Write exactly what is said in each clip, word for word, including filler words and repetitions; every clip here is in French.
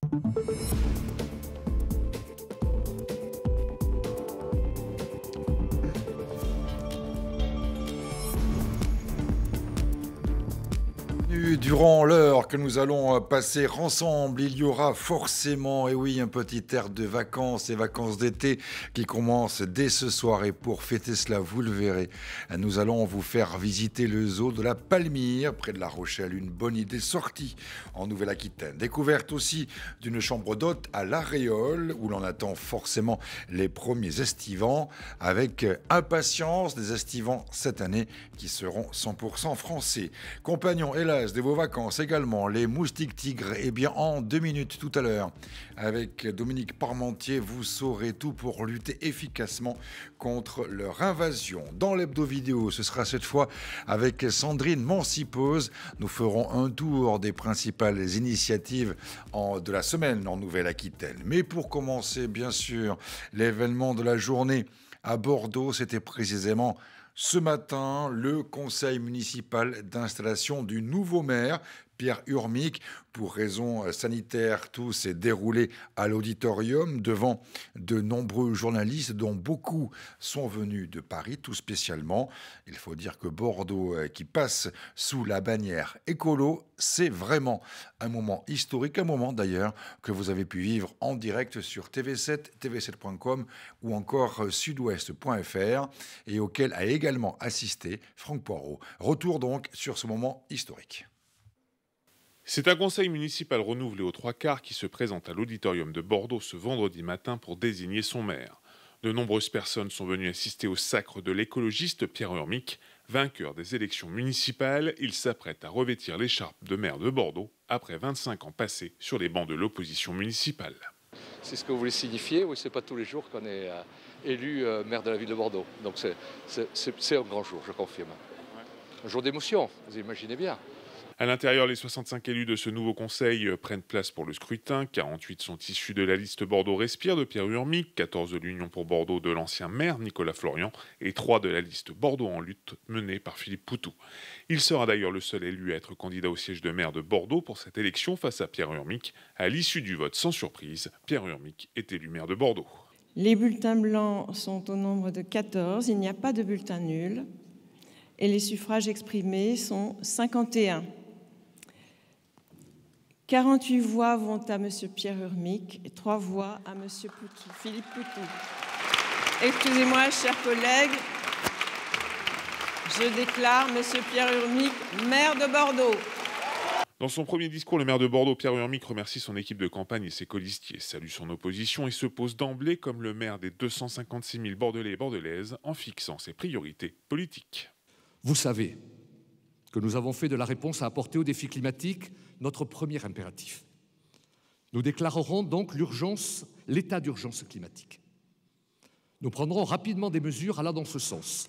Durant l'heure que nous allons passer ensemble, il y aura forcément, et oui, un petit air de vacances et vacances d'été qui commence dès ce soir. Et pour fêter cela, vous le verrez, nous allons vous faire visiter le zoo de la Palmyre, près de La Rochelle. Une bonne idée sortie en Nouvelle-Aquitaine. Découverte aussi d'une chambre d'hôte à La Réole, où l'on attend forcément les premiers estivants, avec impatience des estivants cette année qui seront cent pour cent français. Compagnons, hélas, de vos vacances également, les moustiques tigres. Eh bien, en deux minutes tout à l'heure, avec Dominique Parmentier, vous saurez tout pour lutter efficacement contre leur invasion. Dans l'hebdo vidéo, ce sera cette fois avec Sandrine Mancipose. Nous ferons un tour des principales initiatives en, de la semaine en Nouvelle-Aquitaine. Mais pour commencer, bien sûr, l'événement de la journée à Bordeaux, c'était précisément ce matin, le conseil municipal d'installation du nouveau maire, Pierre Urmic. Pour raisons sanitaires, tout s'est déroulé à l'auditorium devant de nombreux journalistes dont beaucoup sont venus de Paris, tout spécialement. Il faut dire que Bordeaux, qui passe sous la bannière écolo, c'est vraiment un moment historique, un moment d'ailleurs que vous avez pu vivre en direct sur T V sept, T V sept point com ou encore sud-ouest point F R et auquel a également assisté Franck Poirot. Retour donc sur ce moment historique. C'est un conseil municipal renouvelé aux trois quarts qui se présente à l'auditorium de Bordeaux ce vendredi matin pour désigner son maire. De nombreuses personnes sont venues assister au sacre de l'écologiste Pierre Urmic. Vainqueur des élections municipales, il s'apprête à revêtir l'écharpe de maire de Bordeaux après vingt-cinq ans passés sur les bancs de l'opposition municipale. C'est ce que vous voulez signifier, oui, c'est pas tous les jours qu'on est euh, élu euh, maire de la ville de Bordeaux. Donc c'est, c'est, c'est, c'est un grand jour, je confirme. Un jour d'émotion, vous imaginez bien. À l'intérieur, les soixante-cinq élus de ce nouveau conseil prennent place pour le scrutin. quarante-huit sont issus de la liste Bordeaux Respire de Pierre Urmic, quatorze de l'Union pour Bordeaux de l'ancien maire Nicolas Florian et trois de la liste Bordeaux en lutte menée par Philippe Poutou. Il sera d'ailleurs le seul élu à être candidat au siège de maire de Bordeaux pour cette élection face à Pierre Urmic. À l'issue du vote, sans surprise, Pierre Urmic est élu maire de Bordeaux. Les bulletins blancs sont au nombre de quatorze, il n'y a pas de bulletin nul et les suffrages exprimés sont cinquante et un. quarante-huit voix vont à M. Pierre Urmic et trois voix à M. Poutou, Philippe Poutou. Excusez-moi, chers collègues, je déclare M. Pierre Urmic maire de Bordeaux. Dans son premier discours, le maire de Bordeaux, Pierre Urmic, remercie son équipe de campagne et ses colistiers, salue son opposition et se pose d'emblée comme le maire des deux cent cinquante-six mille Bordelais et Bordelaises en fixant ses priorités politiques. Vous savez que nous avons fait de la réponse à apporter aux défis climatiques notre premier impératif. Nous déclarerons donc l'urgence, l'état d'urgence climatique. Nous prendrons rapidement des mesures allant dans ce sens.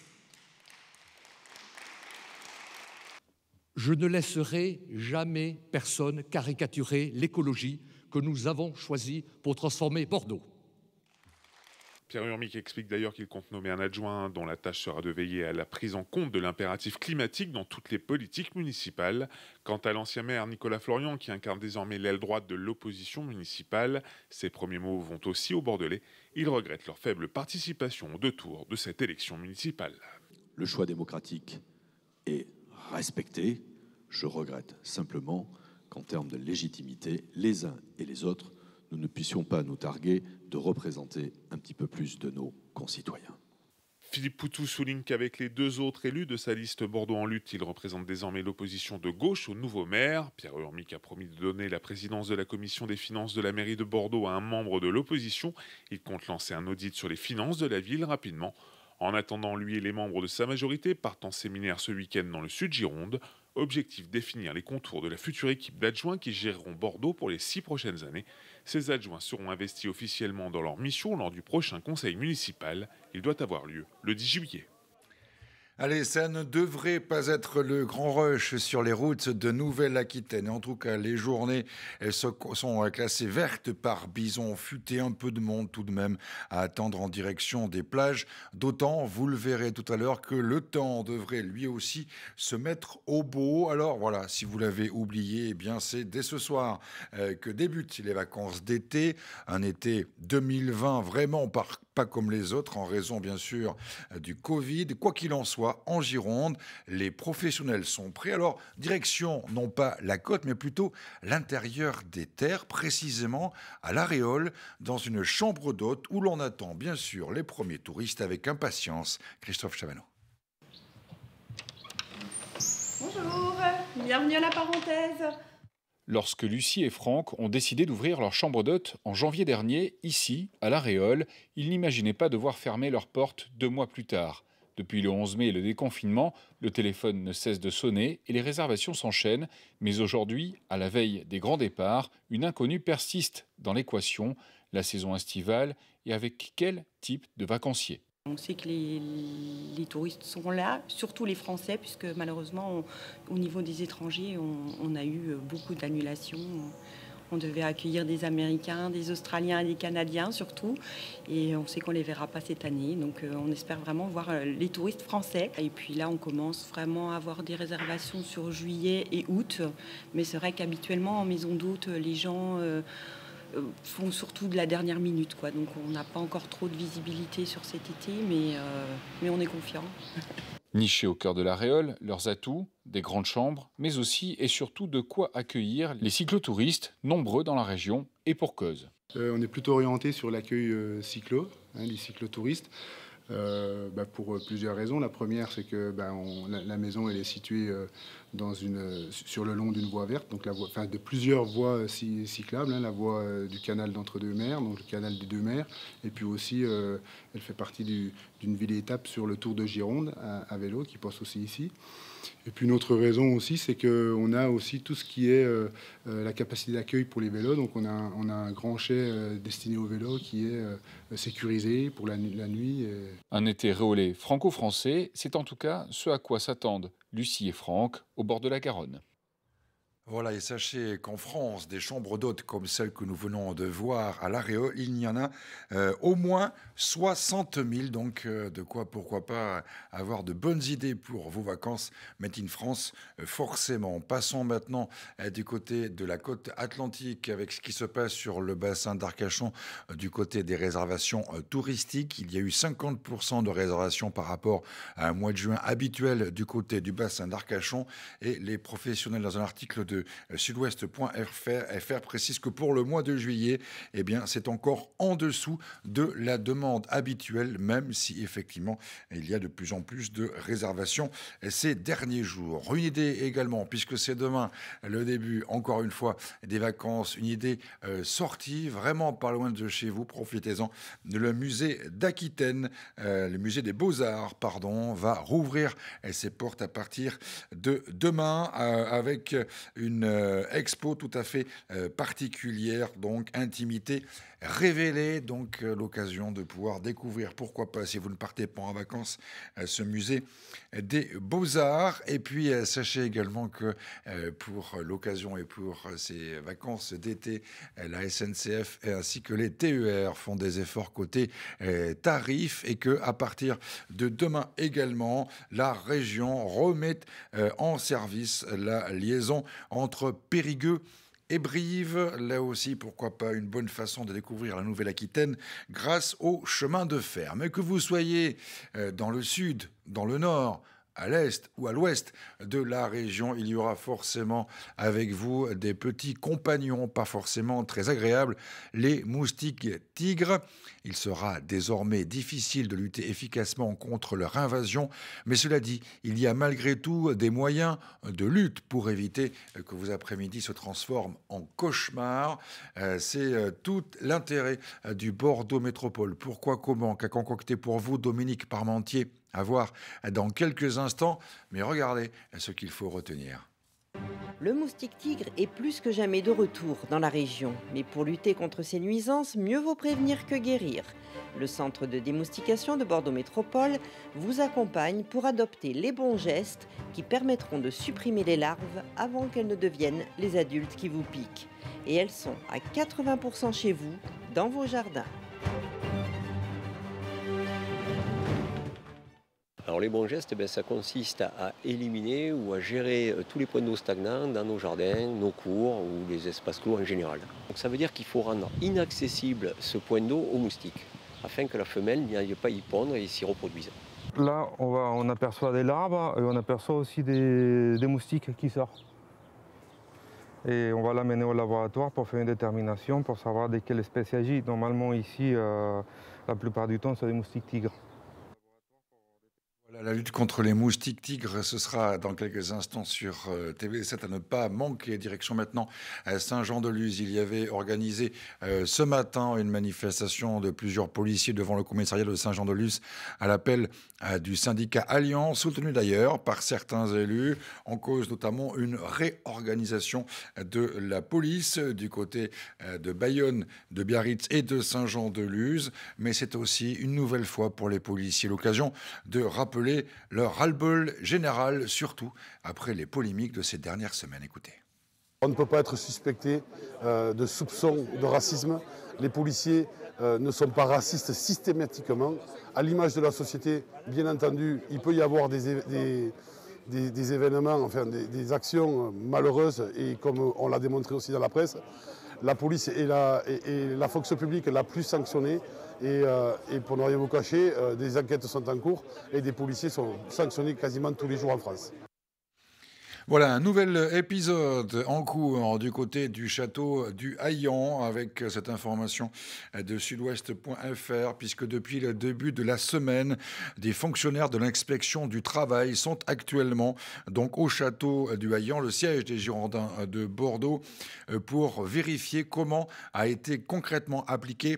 Je ne laisserai jamais personne caricaturer l'écologie que nous avons choisie pour transformer Bordeaux. Pierre Urmic explique d'ailleurs qu'il compte nommer un adjoint dont la tâche sera de veiller à la prise en compte de l'impératif climatique dans toutes les politiques municipales. Quant à l'ancien maire Nicolas Florian, qui incarne désormais l'aile droite de l'opposition municipale, ses premiers mots vont aussi aux Bordelais. Il regrette leur faible participation aux deux tours de cette élection municipale. Le choix démocratique est respecté. Je regrette simplement qu'en termes de légitimité, les uns et les autres, nous ne puissions pas nous targuer de représenter un petit peu plus de nos concitoyens. Philippe Poutou souligne qu'avec les deux autres élus de sa liste Bordeaux en lutte, il représente désormais l'opposition de gauche au nouveau maire. Pierre Urmic a promis de donner la présidence de la commission des finances de la mairie de Bordeaux à un membre de l'opposition. Il compte lancer un audit sur les finances de la ville rapidement. En attendant, lui et les membres de sa majorité partent en séminaire ce week-end dans le Sud-Gironde. Objectif, définir les contours de la future équipe d'adjoints qui géreront Bordeaux pour les six prochaines années. Ces adjoints seront investis officiellement dans leur mission lors du prochain conseil municipal. Il doit avoir lieu le dix juillet. Allez, ça ne devrait pas être le grand rush sur les routes de Nouvelle-Aquitaine. En tout cas, les journées elles sont classées vertes par bison futé. Un peu de monde tout de même à attendre en direction des plages. D'autant, vous le verrez tout à l'heure, que le temps devrait lui aussi se mettre au beau. Alors voilà, si vous l'avez oublié, eh bien c'est dès ce soir euh, que débutent les vacances d'été. Un été deux mille vingt vraiment par pas comme les autres, en raison bien sûr du Covid. Quoi qu'il en soit, en Gironde, les professionnels sont prêts. Alors, direction, non pas la côte, mais plutôt l'intérieur des terres, précisément à l'Aréole, dans une chambre d'hôte où l'on attend bien sûr les premiers touristes avec impatience. Christophe Chavanneau. Bonjour, bienvenue à la parenthèse. Lorsque Lucie et Franck ont décidé d'ouvrir leur chambre d'hôte en janvier dernier, ici, à l'Aréole, ils n'imaginaient pas devoir fermer leurs portes deux mois plus tard. Depuis le onze mai et le déconfinement, le téléphone ne cesse de sonner et les réservations s'enchaînent. Mais aujourd'hui, à la veille des grands départs, une inconnue persiste dans l'équation, la saison estivale et avec quel type de vacanciers. On sait que les, les touristes sont là, surtout les Français, puisque malheureusement, on, au niveau des étrangers, on, on a eu beaucoup d'annulations. On devait accueillir des Américains, des Australiens et des Canadiens surtout. Et on sait qu'on ne les verra pas cette année. Donc on espère vraiment voir les touristes français. Et puis là, on commence vraiment à avoir des réservations sur juillet et août. Mais c'est vrai qu'habituellement, en maison d'hôte, les gens... Euh, font surtout de la dernière minute, quoi. Donc on n'a pas encore trop de visibilité sur cet été, mais, euh, mais on est confiant. Nichés au cœur de l'Aréole, leurs atouts, des grandes chambres, mais aussi et surtout de quoi accueillir les cyclotouristes, nombreux dans la région et pour cause. Euh, on est plutôt orienté sur l'accueil euh, cyclo, hein, les cyclotouristes. Euh, bah pour plusieurs raisons. La première, c'est que bah, on, la, la maison elle est située euh, dans une, sur le long d'une voie verte, donc la voie, enfin, de plusieurs voies cyclables, hein, la voie euh, du canal d'Entre-deux-Mers, donc le canal des Deux-Mers, et puis aussi euh, elle fait partie du, d'une ville-étape sur le Tour de Gironde à, à vélo qui passe aussi ici. Et puis une autre raison aussi, c'est qu'on a aussi tout ce qui est euh, euh, la capacité d'accueil pour les vélos. Donc on a, on a un grand chai euh, destiné aux vélos qui est euh, sécurisé pour la, la nuit. Et... Un été réolé franco-français, c'est en tout cas ce à quoi s'attendent Lucie et Franck au bord de la Garonne. Voilà, et sachez qu'en France, des chambres d'hôtes comme celle que nous venons de voir à l'Aréole, il y en a euh, au moins soixante mille. Donc, euh, de quoi, pourquoi pas avoir de bonnes idées pour vos vacances Made in France, euh, forcément. Passons maintenant euh, du côté de la côte atlantique avec ce qui se passe sur le bassin d'Arcachon, euh, du côté des réservations euh, touristiques. Il y a eu cinquante pour cent de réservations par rapport à un mois de juin habituel du côté du bassin d'Arcachon. Et les professionnels, dans un article de sud-ouest point f r précise que pour le mois de juillet, eh bien, c'est encore en dessous de la demande habituelle, même si effectivement il y a de plus en plus de réservations ces derniers jours. Une idée également, puisque c'est demain le début, encore une fois, des vacances, une idée euh, sortie vraiment pas loin de chez vous, profitez-en. Le musée d'Aquitaine, euh, le musée des Beaux-Arts, pardon, va rouvrir ses portes à partir de demain euh, avec une Une euh, expo tout à fait euh, particulière, donc intimité révélée, donc euh, l'occasion de pouvoir découvrir, pourquoi pas, si vous ne partez pas en vacances, euh, ce musée des Beaux-Arts. Et puis euh, sachez également que euh, pour l'occasion et pour ces vacances d'été, euh, la S N C F ainsi que les T E R font des efforts côté euh, tarifs, et que à partir de demain également, la région remet euh, en service la liaison entre Périgueux et Brive. Là aussi, pourquoi pas, une bonne façon de découvrir la Nouvelle-Aquitaine grâce au chemin de fer. Mais que vous soyez dans le sud, dans le nord, à l'est ou à l'ouest de la région, il y aura forcément avec vous des petits compagnons, pas forcément très agréables, les moustiques tigres. Il sera désormais difficile de lutter efficacement contre leur invasion, mais cela dit, il y a malgré tout des moyens de lutte pour éviter que vos après-midi se transforment en cauchemar. C'est tout l'intérêt du Bordeaux Métropole. Pourquoi, comment, qu'a concocté pour vous Dominique Parmentier? À voir dans quelques instants, mais regardez ce qu'il faut retenir. Le moustique tigre est plus que jamais de retour dans la région. Mais pour lutter contre ces nuisances, mieux vaut prévenir que guérir. Le centre de démoustication de Bordeaux Métropole vous accompagne pour adopter les bons gestes qui permettront de supprimer les larves avant qu'elles ne deviennent les adultes qui vous piquent. Et elles sont à quatre-vingts pour cent chez vous, dans vos jardins. Alors les bons gestes, ben, ça consiste à éliminer ou à gérer tous les points d'eau stagnants dans nos jardins, nos cours ou les espaces clos en général. Donc ça veut dire qu'il faut rendre inaccessible ce point d'eau aux moustiques, afin que la femelle n'aille pas y pondre et s'y reproduise. Là, on, va, on aperçoit des larves et on aperçoit aussi des, des moustiques qui sortent. Et on va l'amener au laboratoire pour faire une détermination, pour savoir de quelle espèce il s'agit. Normalement ici, euh, la plupart du temps, c'est des moustiques tigres. La lutte contre les moustiques tigres, ce sera dans quelques instants sur T V sept à ne pas manquer. Direction maintenant à Saint-Jean-de-Luz. Il y avait organisé euh, ce matin une manifestation de plusieurs policiers devant le commissariat de Saint-Jean-de-Luz à l'appel euh, du syndicat Alliance, soutenu d'ailleurs par certains élus, en cause notamment une réorganisation de la police du côté euh, de Bayonne, de Biarritz et de Saint-Jean-de-Luz. Mais c'est aussi une nouvelle fois pour les policiers l'occasion de rappeler leur ras-le-bol général, surtout après les polémiques de ces dernières semaines. Écoutez. On ne peut pas être suspecté euh, de soupçons de racisme. Les policiers euh, ne sont pas racistes systématiquement. À l'image de la société, bien entendu, il peut y avoir des, des, des, des événements, enfin des, des actions malheureuses, et comme on l'a démontré aussi dans la presse, la police est la, est, est la fonction publique la plus sanctionnée. Et, euh, et pour ne rien vous cacher, euh, des enquêtes sont en cours et des policiers sont sanctionnés quasiment tous les jours en France. Voilà un nouvel épisode en cours du côté du château du Haillan avec cette information de sud-ouest point F R, puisque depuis le début de la semaine, des fonctionnaires de l'inspection du travail sont actuellement donc au château du Haillan, le siège des Girondins de Bordeaux, pour vérifier comment a été concrètement appliqué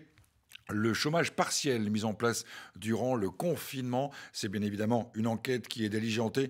le chômage partiel mis en place durant le confinement. C'est bien évidemment une enquête qui est diligentée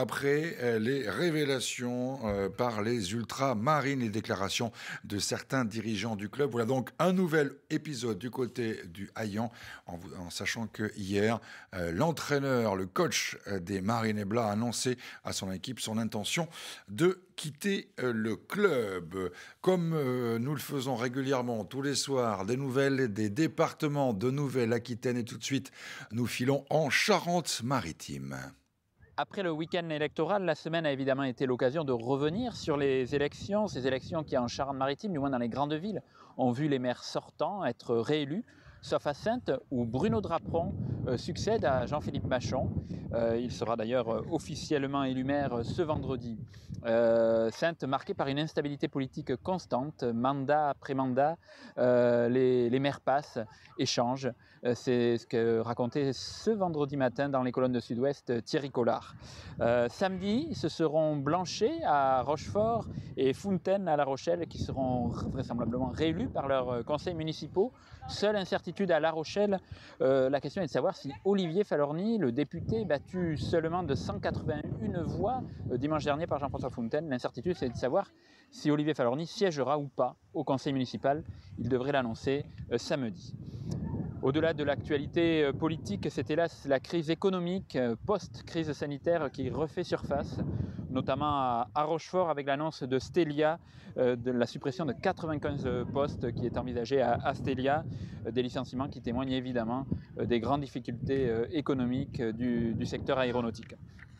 après les révélations euh, par les ultramarines, les déclarations de certains dirigeants du club. Voilà donc un nouvel épisode du côté du Haillan, en, en sachant que hier, euh, l'entraîneur, le coach des Marines et Blas a annoncé à son équipe son intention de quitter le club. Comme euh, nous le faisons régulièrement tous les soirs, des nouvelles des départements de Nouvelle-Aquitaine, et tout de suite, nous filons en Charente-Maritime. Après le week-end électoral, la semaine a évidemment été l'occasion de revenir sur les élections, ces élections qui en Charente-Maritime, du moins dans les grandes villes, ont vu les maires sortants être réélus, sauf à Saintes, où Bruno Draperon euh, succède à Jean-Philippe Machon. Euh, il sera d'ailleurs euh, officiellement élu maire euh, ce vendredi. Euh, Saintes marquée par une instabilité politique constante, mandat après mandat, euh, les, les maires passent, échangent. Euh, c'est ce que racontait ce vendredi matin dans les colonnes de Sud-Ouest Thierry Collard. Euh, samedi, ce seront Blanchet à Rochefort et Fontaine à La Rochelle qui seront vraisemblablement réélus par leurs conseils municipaux. Seule incertitude à La Rochelle, euh, la question est de savoir si Olivier Falorni, le député battu seulement de cent quatre-vingt-une voix euh, dimanche dernier par Jean-François Fontaine, l'incertitude c'est de savoir si Olivier Falorni siégera ou pas au conseil municipal. Il devrait l'annoncer euh, samedi. Au-delà de l'actualité politique, c'est hélas la crise économique post-crise sanitaire qui refait surface, notamment à Rochefort avec l'annonce de Stelia, de la suppression de quatre-vingt-quinze postes qui est envisagée à Stelia, des licenciements qui témoignent évidemment des grandes difficultés économiques du, du secteur aéronautique.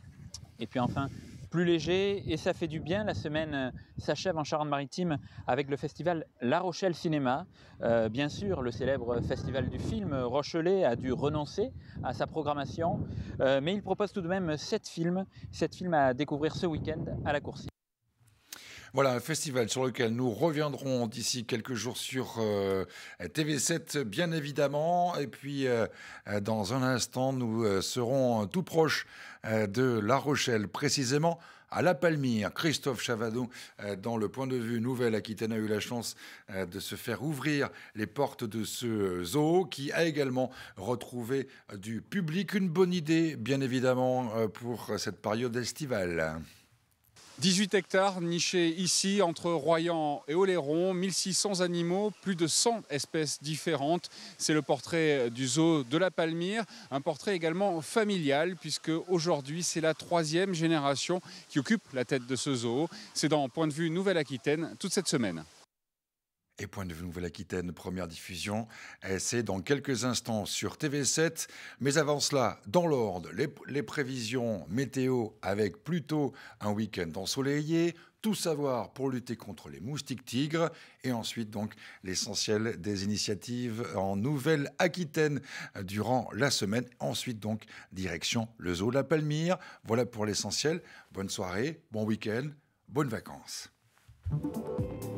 Et puis enfin, plus léger, et ça fait du bien, la semaine s'achève en Charente-Maritime avec le festival La Rochelle Cinéma. Euh, bien sûr, le célèbre festival du film rochelais a dû renoncer à sa programmation, euh, mais il propose tout de même sept films, sept films à découvrir ce week-end à la Coursive. Voilà, un festival sur lequel nous reviendrons d'ici quelques jours sur euh, T V sept, bien évidemment. Et puis, euh, dans un instant, nous euh, serons tout proches euh, de La Rochelle, précisément à La Palmyre. Christophe Chavadon, euh, dans le point de vue Nouvelle-Aquitaine, a eu la chance euh, de se faire ouvrir les portes de ce zoo, qui a également retrouvé du public. Une bonne idée, bien évidemment, euh, pour cette période estivale. dix-huit hectares nichés ici entre Royan et Oléron, mille six cents animaux, plus de cent espèces différentes. C'est le portrait du zoo de la Palmyre, un portrait également familial puisque aujourd'hui c'est la troisième génération qui occupe la tête de ce zoo. C'est dans Point de vue Nouvelle-Aquitaine toute cette semaine. Et Point de vue Nouvelle-Aquitaine, première diffusion, c'est dans quelques instants sur T V sept. Mais avant cela, dans l'ordre, les, les prévisions météo avec plutôt un week-end ensoleillé, tout savoir pour lutter contre les moustiques tigres, et ensuite donc l'essentiel des initiatives en Nouvelle-Aquitaine durant la semaine. Ensuite donc direction le zoo de la Palmyre. Voilà pour l'essentiel. Bonne soirée, bon week-end, bonnes vacances.